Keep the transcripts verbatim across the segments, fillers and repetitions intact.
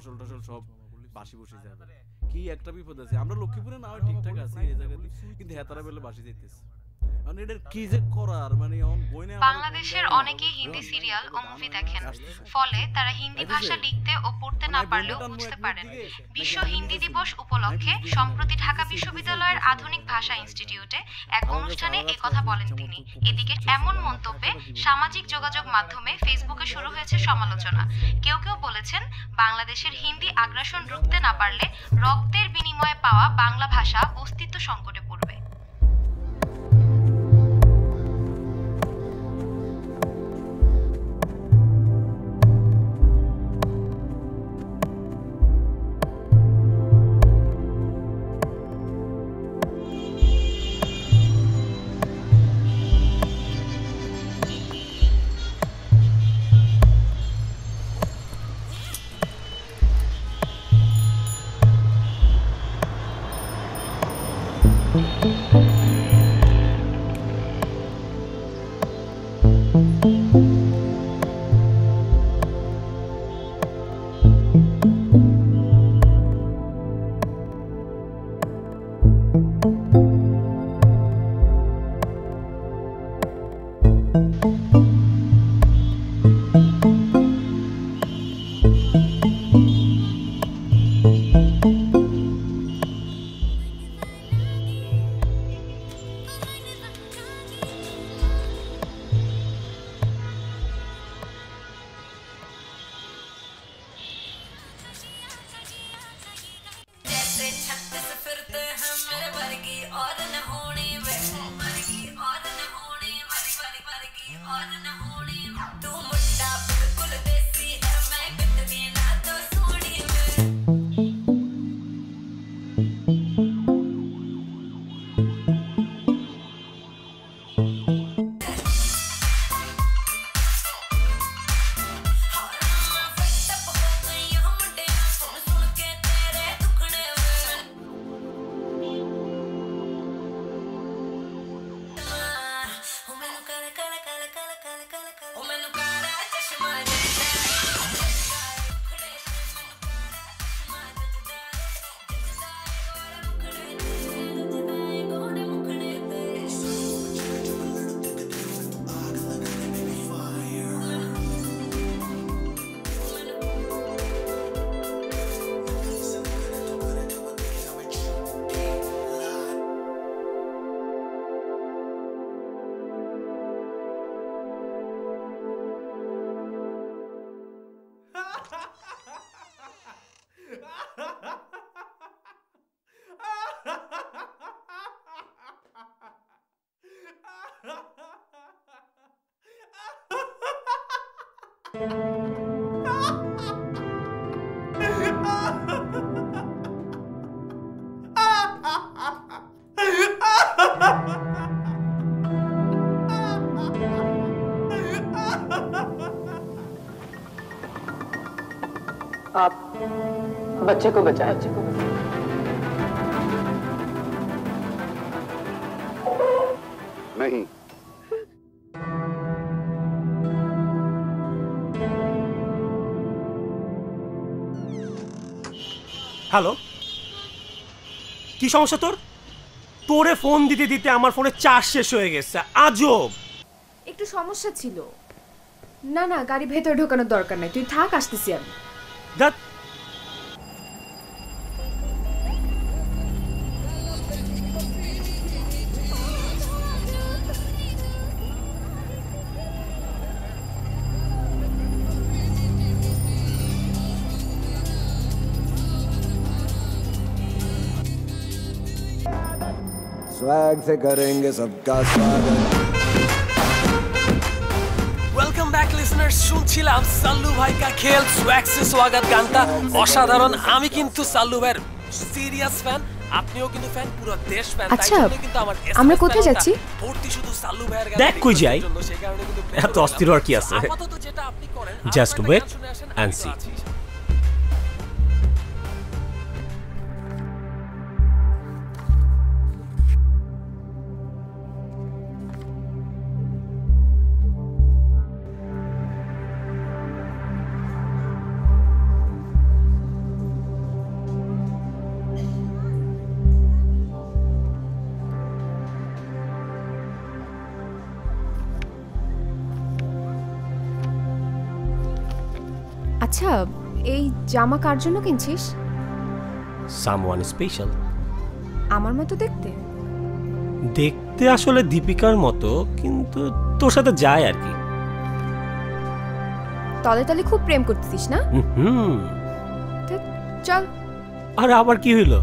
ফসল টসল সব বাসি বসে যাবে কি একটা বিপদ আছে আমরা লক্ষ্মীপুরে না হয় ঠিকঠাক আছি এই জায়গাতে কিন্তু হেতারা বেলে বাসি যাইতেছে মানে এটার কি যে করার মানে অন বইনে বাংলাদেশের অনেকেই হিন্দি সিরিয়াল ও মুভি দেখেন ফলে তারা হিন্দি ভাষা লিখতে ও পড়তে না পারলেও বুঝতে পারেন বিশ্ব হিন্দি দিবস উপলক্ষে সম্প্রতি ঢাকা বিশ্ববিদ্যালয়ের আধুনিক ভাষা ইনস্টিটিউটে এক অনুষ্ঠানে এই কথা বলেন তিনি এদিকে এমন মন্তব্যে সামাজিক যোগাযোগ মাধ্যমে ফেসবুকে শুরু হয়েছে সমালোচনা কেউ কেউ বলেছেন বাংলাদেশের হিন্দি আগ্রাসন রুখতে না পারলে রক্তের বিনিময়ে পাওয়া বাংলা ভাষা অস্তিত্ব সংকটে পড়বে आप बच्चे को बचाएं बच्चे को बचाएं नहीं হ্যালো কি সমস্যা তোর তোরে ফোন দিতে দিতে আমার ফোনে চার্জ শেষ হয়ে গেছে আজব একটু সমস্যা ছিল না না গাড়ি ভেতরে ঢোকানোর দরকার নাই তুই থাক আসতেছি আমি দেখ स्वैग से करेंगे सबका स्वागत ওয়েলকাম ব্যাক লিসনার্স শুনছিলাম সাল্লু ভাই কা খেল সোয়াগ সে স্বাগত গানটা অসাধারণ আমি কিন্তু সাল্লু ভাইয়ের সিরিয়াস ফ্যান আপনিও কিন্তু ফ্যান পুরো দেশ ফ্যান তাই জন্য কিন্তু আমার আমরা কোথায় যাচ্ছি ভর্তি শুধু সাল্লু ভাইয়ের গান দেখ কই যাই এত অস্থির আর কি আছে আপাতত যেটা আপনি করেন জাস্ট ওয়েট এন্ড সি আচ্ছা এই জামা কার জন্য কিনছিস? Someone special. আমার মতো দেখতে? দেখতে আসলে দীপিকার মতো, কিন্তু তোর সাথে যায় আর কি। তলে তলে খুব প্রেম করতেছিস না? হুম। চল। আরে আবার কি হইলো?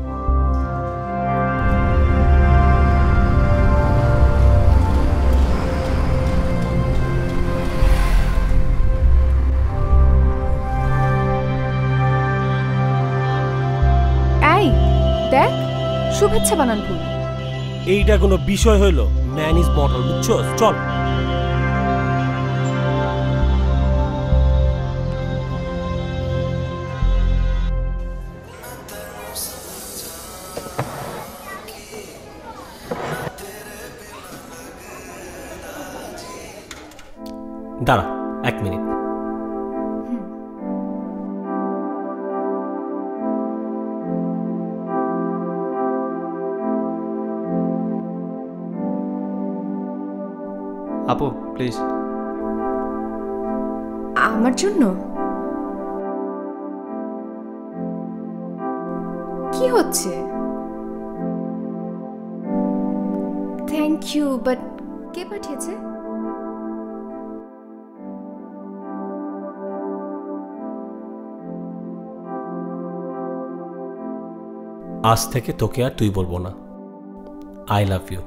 এই দেখ, শুভেচ্ছা বানান ভুল। এইটা কোনো বিষয় হইলো? ম্যান ইজ মর্টাল, বুঝছস? চল। দাঁড়া এক মিনিট। আপু প্লিজ। আমার জন্য? কি হচ্ছে? থ্যাংক ইউ, বাট কে পাঠিয়েছে? আজ থেকে তোকে আর তুই বলবো না। I love you.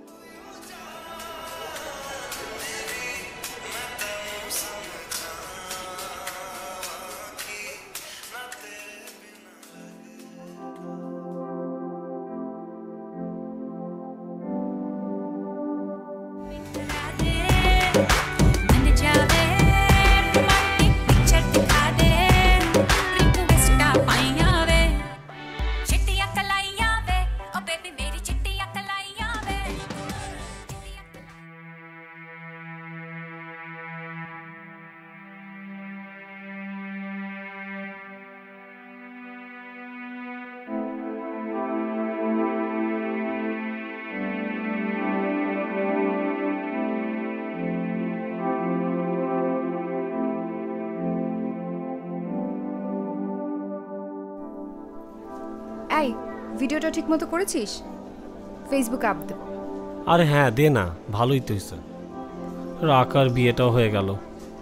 এই ভিডিওটা ঠিকমতো করেছিস? ফেসবুকে আপ দেব। আরে হ্যাঁ দে না, ভালোই তো হয়েছে। রাকার বিয়েটাও হয়ে গেল,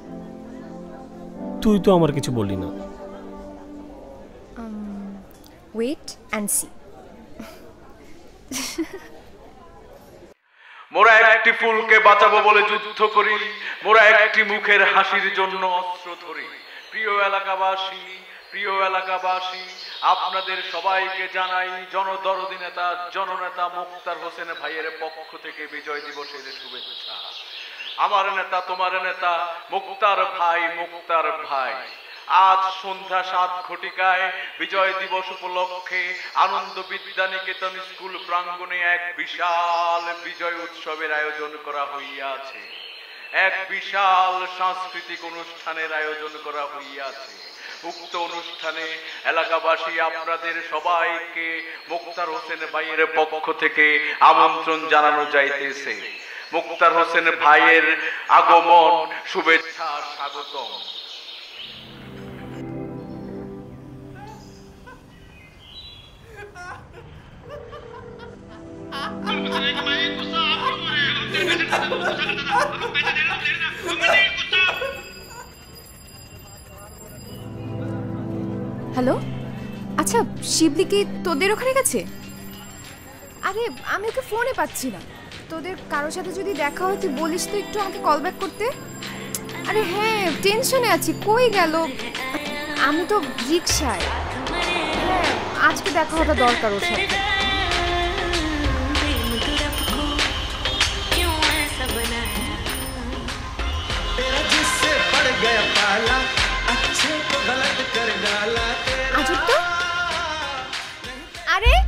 তুই তো আমার কিছু বললি না। Wait and see. মোরা একটি ফুলকে বাঁচাবো বলে যুদ্ধ করি, মোরা একটি মুখের হাসির জন্য অস্ত্র ধরি। প্রিয় এলাকাবাসী, প্রিয় এলাকাবাসী, আপনাদের সবাইকে জানাই জনদরদি নেতা জননেতা মুক্তার হোসেন ভাইয়ের পক্ষ থেকে বিজয় দিবসের শুভেচ্ছা। আমার নেতা তোমার নেতা মুক্তার ভাই, মুক্তার ভাই। আজ সন্ধ্যা সাত ঘটিকায় বিজয় দিবস উপলক্ষে আনন্দ বিদ্যানিকেতন স্কুল প্রাঙ্গণে এক বিশাল বিজয় উৎসবের আয়োজন করা হইয়াছে। এক বিশাল সাংস্কৃতিক অনুষ্ঠানের আয়োজন করা হইয়াছে। উক্ত অনুষ্ঠানে এলাকাবাসী আপনাদের সবাইকে মুক্তার হোসেন ভাইয়ের পক্ষ থেকে আমন্ত্রণ জানানো যাইতেছে। মুক্তার হোসেন ভাইয়ের আগমন, শুভেচ্ছা, স্বাগতম। হ্যালো, আচ্ছা শিবলি কি তোদের ওখানে গেছে? আরে আমি ওকে ফোনে পাচ্ছি না। তোদের কারোর সাথে যদি দেখা হয় তুই বলিস তো একটু আমাকে কল ব্যাক করতে। আরে হ্যাঁ, টেনশনে আছি, কই গেল? আমি তো রিকশায়। হ্যাঁ, আজকে দেখা হওয়াটা দরকার ওর সাথে। আজব তো। আরে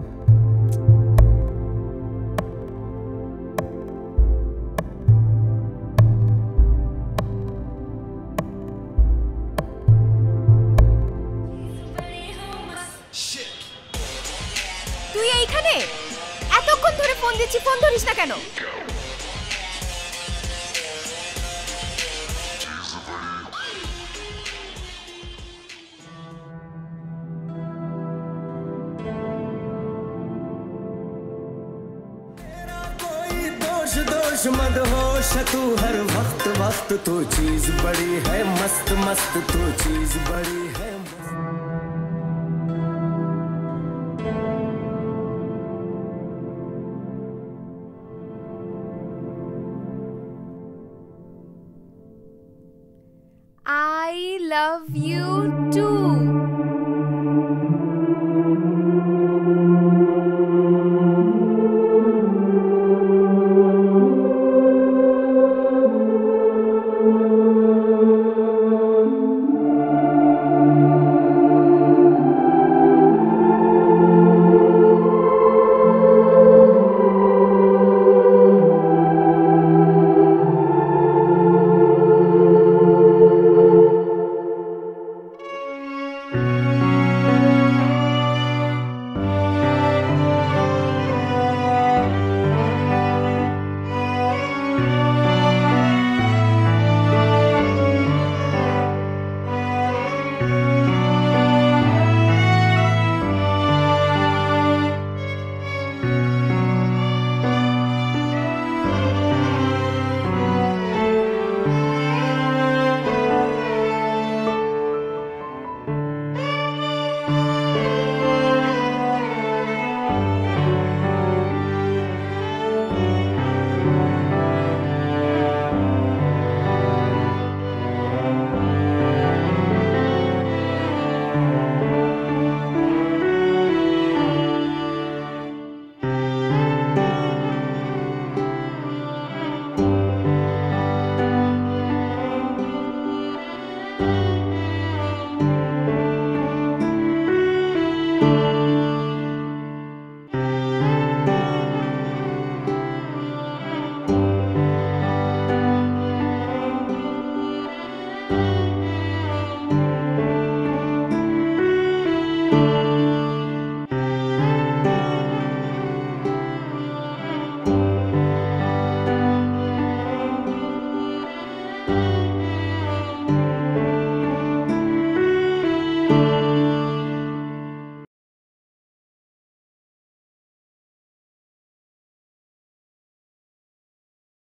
তুই এইখানে? এতক্ষণ ধরে ফোন দিচ্ছি, ফোন ধরিস না কেন? होश दोश मद होश तू हर वक्त वक्त तू चीज बड़ी है मस्त मस्त तू चीज बड़ी है I love you too.